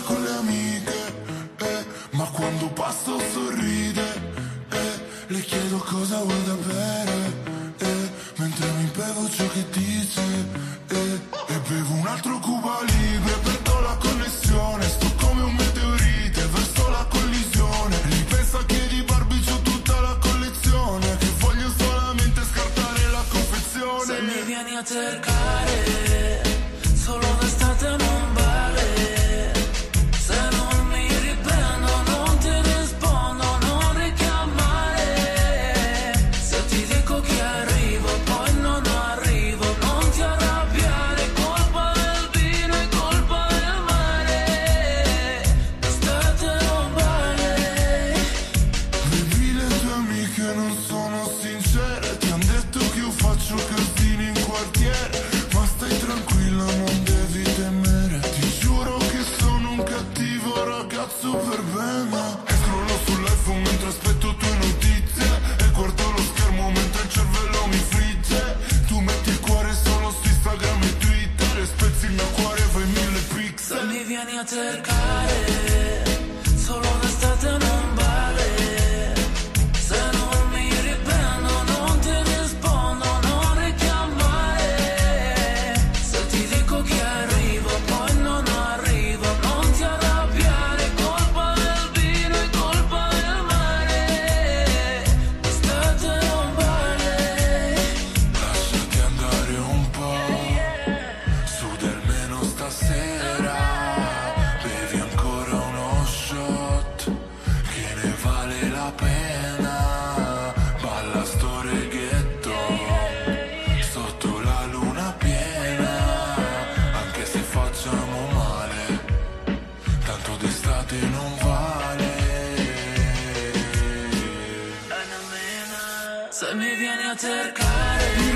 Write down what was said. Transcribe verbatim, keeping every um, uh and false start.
con le amiche, eh, ma quando passo sorride, eh, le chiedo cosa vuoi da bere, eh, mentre mi bevo ciò che dice, eh, e bevo un altro Cuba Libre, perdo la connessione, sto come un meteorite verso la collisione, ripensa che di Barbie c'ho tutta la collezione, che voglio solamente scartare la confezione. Se mi vieni a cercare, solo d'estate non vale, se non mi riprendo non ti rispondo, non richiamare, se ti dico che arrivo poi non arrivo, non ti arrabbiare, colpa del vino e colpa del mare, d'estate non vale. Baby, le tue amiche non sono sincere, ti han detto che io faccio casini in quartiere, ma stai tranquilla, non devi temere, ti giuro che sono un cattivo ragazzo per bene. E scrollo sull'iPhone mentre aspetto tue notizie, e guardo lo schermo mentre il cervello mi frigge. Tu metti il cuore solo su Instagram e Twitter, e spezzi il mio cuore e fai mille Se pixel. mi vieni a cercare, solo d'estate non vale, se non mi riprendo non ti rispondo, non richiamare, se ti dico che arrivo poi non arrivo, non ti arrabbiare, colpa del vino e colpa del mare, d'estate non vale. Lasciati andare un po', su del meno stasera, bevi ancora uno shot, che ne vale la pena, balla sto reggaeton, sotto la luna piena, anche se facciamo male, tanto d'estate non vale. Se mi vieni a cercare